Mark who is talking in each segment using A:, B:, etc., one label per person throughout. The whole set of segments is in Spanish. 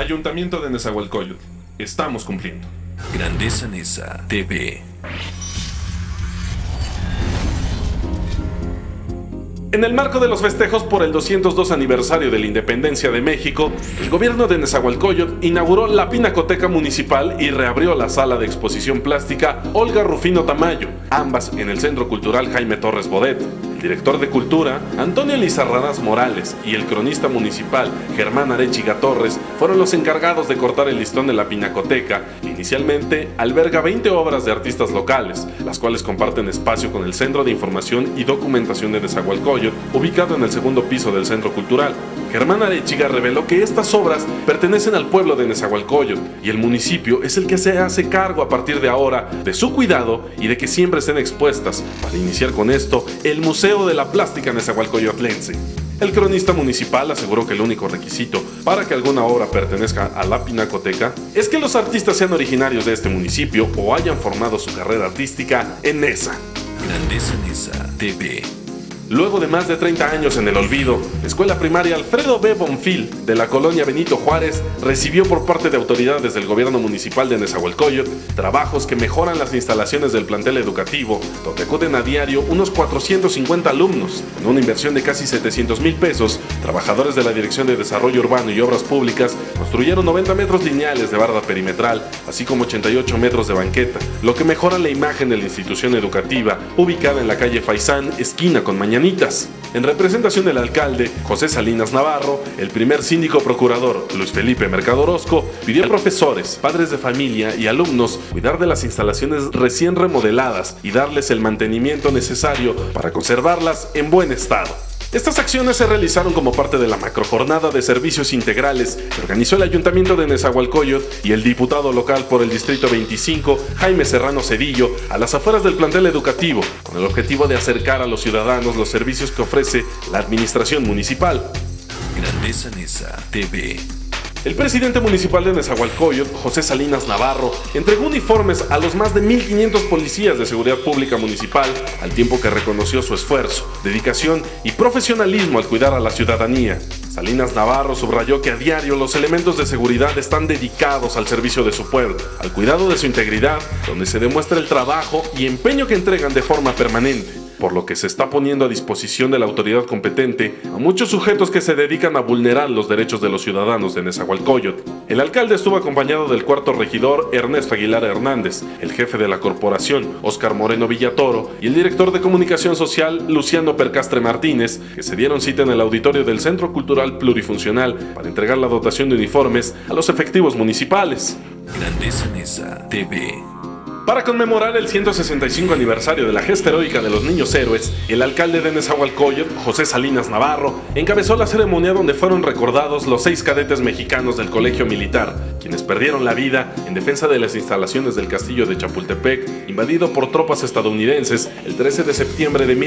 A: Ayuntamiento de Nezahualcóyotl. Estamos cumpliendo.
B: Grandeza Neza TV.
A: En el marco de los festejos por el 202 aniversario de la independencia de México, el gobierno de Nezahualcóyotl inauguró la Pinacoteca Municipal y reabrió la sala de exposición plástica Olga Rufino Tamayo, ambas en el Centro Cultural Jaime Torres Bodet. El director de Cultura, Antonio Lizarraraz Morales, y el cronista municipal, Germán Arechiga Torres, fueron los encargados de cortar el listón de la Pinacoteca, que inicialmente alberga 20 obras de artistas locales, las cuales comparten espacio con el Centro de Información y Documentación de Nezahualcóyotl, ubicado en el segundo piso del Centro Cultural. Germán Arechiga reveló que estas obras pertenecen al pueblo de Nezahualcóyotl y el municipio es el que se hace cargo a partir de ahora de su cuidado y de que siempre estén expuestas, para iniciar con esto el Museo de la Plástica Nezahualcóyotlense. El cronista municipal aseguró que el único requisito para que alguna obra pertenezca a la Pinacoteca es que los artistas sean originarios de este municipio o hayan formado su carrera artística en Neza.
B: Grandeza Neza TV.
A: Luego de más de 30 años en el olvido, la escuela primaria Alfredo B. Bonfil de la colonia Benito Juárez recibió por parte de autoridades del gobierno municipal de Nezahualcóyotl trabajos que mejoran las instalaciones del plantel educativo, donde acuden a diario unos 450 alumnos. Con una inversión de casi 700,000 pesos, trabajadores de la Dirección de Desarrollo Urbano y Obras Públicas construyeron 90 metros lineales de barda perimetral, así como 88 metros de banqueta, lo que mejora la imagen de la institución educativa, ubicada en la calle Faisán, esquina con Mañanitas. En representación del alcalde José Salinas Navarro, el primer síndico procurador Luis Felipe Mercado Orozco pidió a profesores, padres de familia y alumnos cuidar de las instalaciones recién remodeladas y darles el mantenimiento necesario para conservarlas en buen estado. Estas acciones se realizaron como parte de la macrojornada de servicios integrales que organizó el Ayuntamiento de Nezahualcóyotl y el diputado local por el Distrito 25, Jaime Serrano Cedillo, a las afueras del plantel educativo, con el objetivo de acercar a los ciudadanos los servicios que ofrece la administración municipal.
B: Grandeza Neza TV.
A: El presidente municipal de Nezahualcóyotl, José Salinas Navarro, entregó uniformes a los más de 1,500 policías de seguridad pública municipal, al tiempo que reconoció su esfuerzo, dedicación y profesionalismo al cuidar a la ciudadanía. Salinas Navarro subrayó que a diario los elementos de seguridad están dedicados al servicio de su pueblo, al cuidado de su integridad, donde se demuestra el trabajo y empeño que entregan de forma permanente, por lo que se está poniendo a disposición de la autoridad competente a muchos sujetos que se dedican a vulnerar los derechos de los ciudadanos de Nezahualcóyotl. El alcalde estuvo acompañado del cuarto regidor Ernesto Aguilar Hernández, el jefe de la corporación Óscar Moreno Villatoro y el director de comunicación social Luciano Percastre Martínez, que se dieron cita en el auditorio del Centro Cultural Plurifuncional para entregar la dotación de uniformes a los efectivos municipales.
B: Grandeza Neza TV.
A: Para conmemorar el 165 aniversario de la gesta heroica de los niños héroes, el alcalde de Nezahualcóyotl, José Salinas Navarro, encabezó la ceremonia donde fueron recordados los 6 cadetes mexicanos del Colegio Militar, quienes perdieron la vida en defensa de las instalaciones del castillo de Chapultepec, invadido por tropas estadounidenses el 13 de septiembre de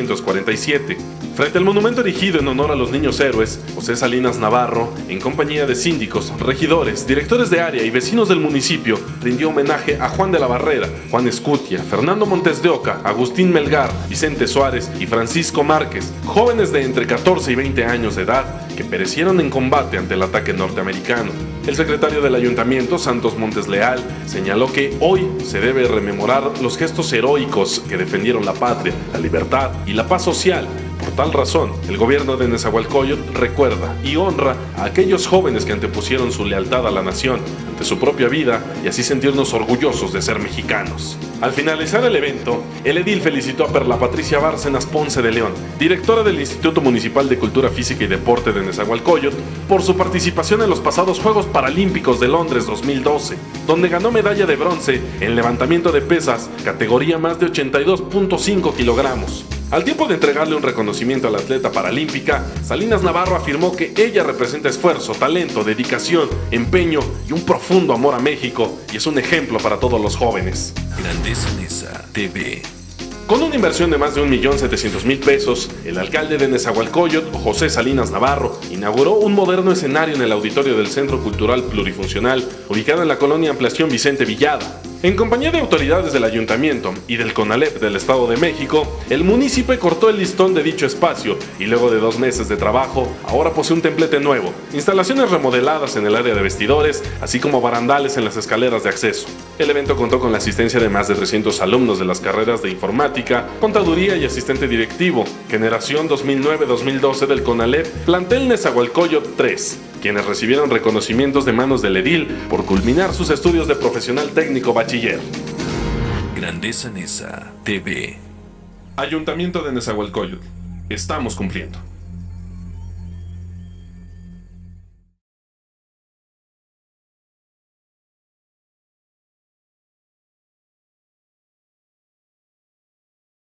A: 1847. Frente al monumento erigido en honor a los niños héroes, José Salinas Navarro, en compañía de síndicos, regidores, directores de área y vecinos del municipio, rindió homenaje a Juan de la Barrera, Juan Escutia, Fernando Montes de Oca, Agustín Melgar, Vicente Suárez y Francisco Márquez, jóvenes de entre 14 y 20 años de edad que perecieron en combate ante el ataque norteamericano. El secretario del Ayuntamiento, Santos Montes Leal, señaló que hoy se debe rememorar los gestos heroicos que defendieron la patria, la libertad y la paz social. Por tal razón, el gobierno de Nezahualcóyotl recuerda y honra a aquellos jóvenes que antepusieron su lealtad a la nación ante su propia vida y así sentirnos orgullosos de ser mexicanos. Al finalizar el evento, el edil felicitó a Perla Patricia Bárcenas Ponce de León, directora del Instituto Municipal de Cultura Física y Deporte de Nezahualcóyotl, por su participación en los pasados Juegos Paralímpicos de Londres 2012, donde ganó medalla de bronce en levantamiento de pesas, categoría más de 82.5 kilogramos. Al tiempo de entregarle un reconocimiento a la atleta paralímpica, Salinas Navarro afirmó que ella representa esfuerzo, talento, dedicación, empeño y un profundo amor a México y es un ejemplo para todos los jóvenes.
B: Grandeza Neza TV.
A: Con una inversión de más de 1,700,000 pesos, el alcalde de Nezahualcóyotl, José Salinas Navarro, inauguró un moderno escenario en el auditorio del Centro Cultural Plurifuncional, ubicado en la colonia Ampliación Vicente Villada. En compañía de autoridades del Ayuntamiento y del CONALEP del Estado de México, el municipio cortó el listón de dicho espacio y luego de 2 meses de trabajo, ahora posee un templete nuevo, instalaciones remodeladas en el área de vestidores, así como barandales en las escaleras de acceso. El evento contó con la asistencia de más de 300 alumnos de las carreras de Informática, Contaduría y Asistente Directivo, generación 2009-2012 del CONALEP, plantel Nezahualcóyotl 3, quienes recibieron reconocimientos de manos del edil por culminar sus estudios de profesional técnico bachiller.
B: Grandeza Nesa TV.
A: Ayuntamiento de Nezahualcóyotl. Estamos cumpliendo.